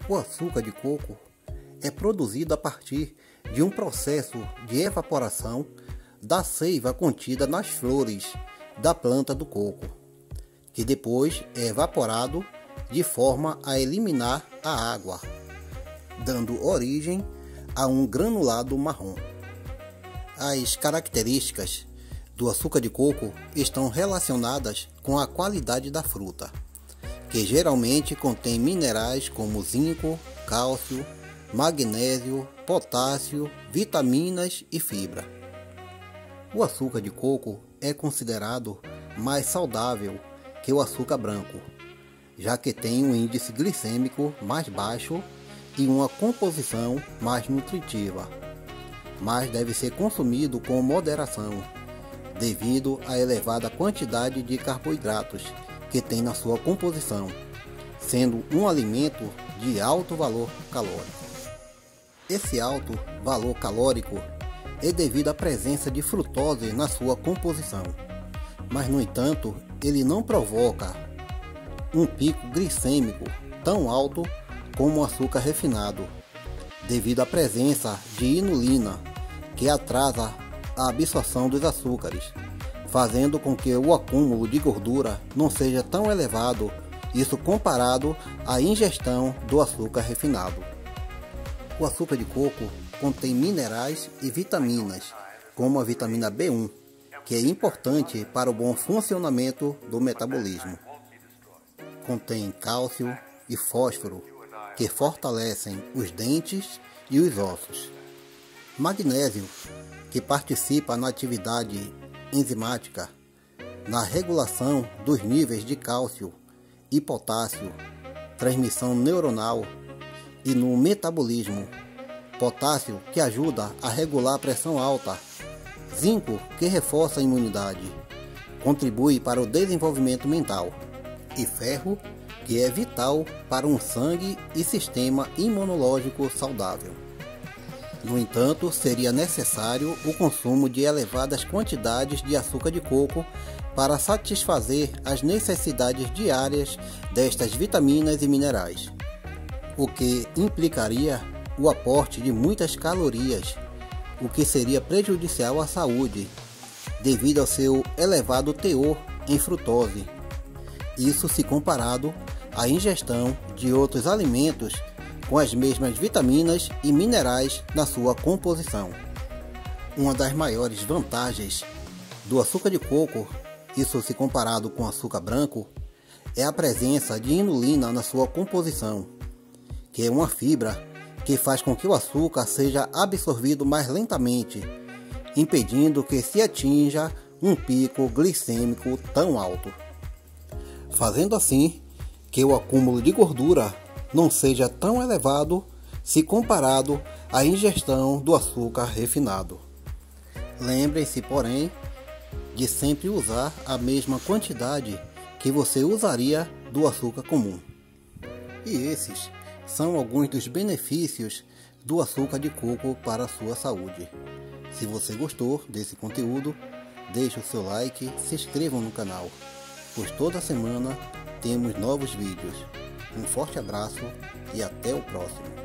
O açúcar de coco é produzido a partir de um processo de evaporação da seiva contida nas flores da planta do coco, que depois é evaporado de forma a eliminar a água, dando origem a um granulado marrom. As características do açúcar de coco estão relacionadas com a qualidade da fruta, que geralmente contém minerais como zinco, cálcio, magnésio, potássio, vitaminas e fibra. O açúcar de coco é considerado mais saudável que o açúcar branco, já que tem um índice glicêmico mais baixo e uma composição mais nutritiva, mas deve ser consumido com moderação, devido à elevada quantidade de carboidratos que tem na sua composição, sendo um alimento de alto valor calórico. Esse alto valor calórico é devido à presença de frutose na sua composição, mas no entanto ele não provoca um pico glicêmico tão alto como o açúcar refinado, devido à presença de inulina, que atrasa a absorção dos açúcares, fazendo com que o acúmulo de gordura não seja tão elevado, isso comparado à ingestão do açúcar refinado. O açúcar de coco contém minerais e vitaminas, como a vitamina B1, que é importante para o bom funcionamento do metabolismo. Contém cálcio e fósforo, que fortalecem os dentes e os ossos. Magnésio, que participa na atividade enzimática, na regulação dos níveis de cálcio e potássio, transmissão neuronal e no metabolismo. Potássio, que ajuda a regular a pressão alta. Zinco, que reforça a imunidade, contribui para o desenvolvimento mental. E ferro, que é vital para um sangue e sistema imunológico saudável. No entanto, seria necessário o consumo de elevadas quantidades de açúcar de coco para satisfazer as necessidades diárias destas vitaminas e minerais, o que implicaria o aporte de muitas calorias, o que seria prejudicial à saúde, devido ao seu elevado teor em frutose. Isso se comparado à ingestão de outros alimentos com as mesmas vitaminas e minerais na sua composição. Uma das maiores vantagens do açúcar de coco, isso se comparado com o açúcar branco, é a presença de inulina na sua composição, que é uma fibra que faz com que o açúcar seja absorvido mais lentamente, impedindo que se atinja um pico glicêmico tão alto, fazendo assim que o acúmulo de gordura não seja tão elevado se comparado à ingestão do açúcar refinado. Lembre-se, porém, de sempre usar a mesma quantidade que você usaria do açúcar comum. E esses são alguns dos benefícios do açúcar de coco para a sua saúde. Se você gostou desse conteúdo, deixe o seu like, se inscreva no canal, pois toda semana temos novos vídeos. Um forte abraço e até o próximo.